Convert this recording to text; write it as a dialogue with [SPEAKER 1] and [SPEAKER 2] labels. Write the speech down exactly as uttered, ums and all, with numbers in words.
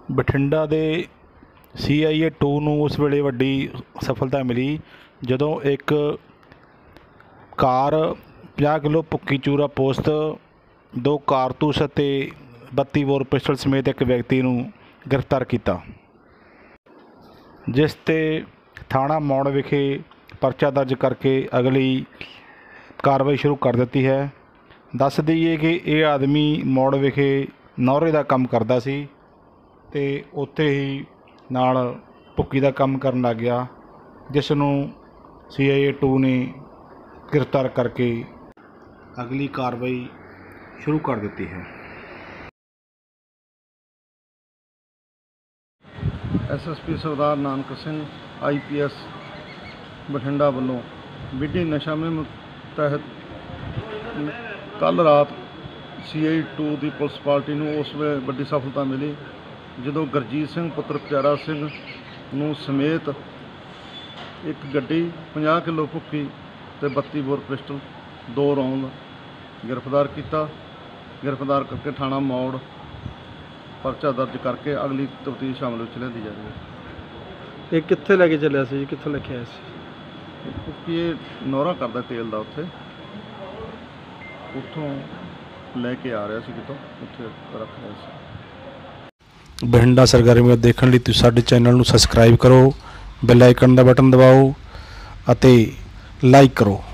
[SPEAKER 1] ਬਠਿੰਡਾ ਦੇ ਸੀ ਆਈ A to ਨੂੰ ਉਸ ਵੇਲੇ ਵੱਡੀ ਸਫਲਤਾ ਮਿਲੀ ਜਦੋਂ ਇੱਕ ਕਾਰ ਪੰਜਾਹ ਕਿਲੋ ਭੁੱਕੀ ਚੂਰਾ ਪੋਸਤ, ਦੋ ਕਾਰਤੂਸ ਅਤੇ ਬੱਤੀ ਬੋਰ ਪਿਸਟਲ ਸਮੇਤ ਇੱਕ ਵਿਅਕਤੀ ਨੂੰ ਗ੍ਰਿਫਤਾਰ ਕੀਤਾ, ਜਿਸ 'ਤੇ ਥਾਣਾ ਮੌੜ ਵਿਖੇ ਪਰਚਾ ਦਰਜ ਕਰਕੇ ਅਗਲੀ ਕਾਰਵਾਈ ਸ਼ੁਰੂ ਕਰ ਦਿੱਤੀ ਹੈ। ਦੱਸ ਦਈਏ ਕਿ ਇਹ ਆਦਮੀ ਮੌੜ ਵਿਖੇ ਨੌਰੇ ਦਾ ਕੰਮ ਕਰਦਾ ਸੀ ਅਤੇ ਉੱਥੇ ਹੀ ਨਾਲ ਭੁੱਕੀ ਦਾ ਕੰਮ ਕਰਨ ਲੱਗ ਗਿਆ, ਜਿਸ ਨੂੰ ਸੀ ਆਈ ਏ ਟੂ ਨੇ ਗ੍ਰਿਫਤਾਰ ਕਰਕੇ ਅਗਲੀ ਕਾਰਵਾਈ ਸ਼ੁਰੂ ਕਰ ਦਿੱਤੀ ਹੈ।
[SPEAKER 2] S S P Sardar Nanak Singh I P S Bathinda ਵੱਲੋਂ ਵਿੱਢੀ ਨਸ਼ਾ ਮੁਹਿੰਮ ਤਹਿਤ ਕੱਲ੍ਹ ਰਾਤ ਸੀ ਆਈ ਟੂ ਦੀ ਪੁਲਿਸ ਪਾਰਟੀ ਨੂੰ ਉਸ ਵੇਲੇ ਵੱਡੀ ਸਫਲਤਾ ਮਿਲੀ ਜਦੋਂ ਗੁਰਜੀਤ ਸਿੰਘ ਪੁੱਤਰ ਪਿਆਰਾ ਸਿੰਘ ਨੂੰ ਸਮੇਤ ਇੱਕ ਗੱਡੀ, ਪੰਜਾਹ ਕਿਲੋ ਭੁੱਕੀ ਅਤੇ ਬੱਤੀ ਬੋਰ ਪਿਸਟਲ, ਦੋ ਰੌਂਦ ਗ੍ਰਿਫਤਾਰ ਕੀਤਾ। ਗ੍ਰਿਫਤਾਰ ਕਰਕੇ ਥਾਣਾ ਮੌੜ ਪਰਚਾ ਦਰਜ ਕਰਕੇ ਅਗਲੀ ਤਫਤੀਸ਼ ਅਮਲ ਵਿੱਚ ਲਿਆਂਦੀ ਜਾ ਰਹੀ ਹੈ।
[SPEAKER 3] ਇਹ ਕਿੱਥੇ ਲੈ ਕੇ ਚੱਲਿਆ ਸੀ? ਕਿੱਥੋਂ ਲੈ ਕੇ ਆਇਆ ਸੀ?
[SPEAKER 2] ਭੁੱਕੀ ਇਹ ਨੌਰਾ ਕਰਦਾ ਤੇਲ ਦਾ, ਉੱਥੇ ਉੱਥੋਂ ਲੈ ਕੇ ਆ ਰਿਹਾ ਸੀ, ਕਿਤੋਂ ਉੱਥੇ ਰੱਖ ਰਿਹਾ ਸੀ।
[SPEAKER 1] ਬਠਿੰਡਾ ਸਰਗਰਮੀਆਂ ਦੇਖਣ ਲਈ ਤੁਸੀਂ ਸਾਡੇ ਚੈਨਲ ਨੂੰ ਸਬਸਕ੍ਰਾਈਬ ਕਰੋ, ਬੈਲ ਆਈਕਨ ਦਾ ਬਟਨ ਦਬਾਓ ਅਤੇ ਲਾਈਕ ਕਰੋ।